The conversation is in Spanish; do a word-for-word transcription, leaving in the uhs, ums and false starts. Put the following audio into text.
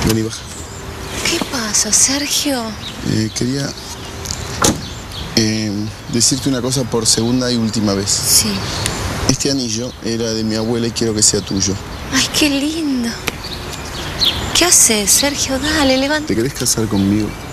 Vení, baja. ¿Qué pasa, Sergio? Eh, quería eh, decirte una cosa por segunda y última vez. Sí. Este anillo era de mi abuela y quiero que sea tuyo. Ay, qué lindo. ¿Qué haces, Sergio? Dale, levanta. ¿Te querés casar conmigo?